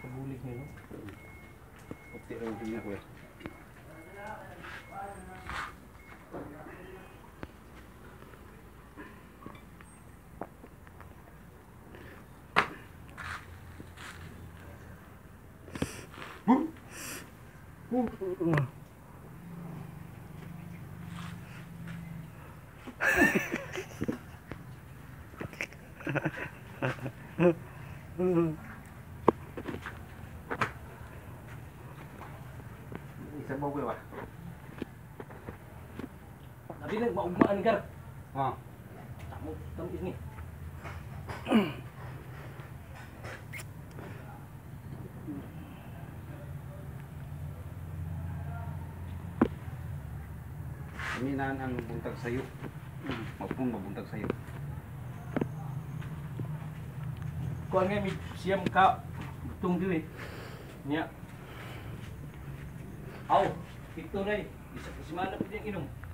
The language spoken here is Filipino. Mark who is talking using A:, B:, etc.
A: Kabulig niya, no?
B: Puti raw din ako eh. Isa ba ba?
A: Tapi nag maugmaan gar.
B: Ah.
A: Tamis ni.
B: Minaan ang buntag sayo. Magpun mabuntag sayo.
A: Kuan nga siyam ka tung diri. Nya. Aw, ito na isa kasi mana pwede inom.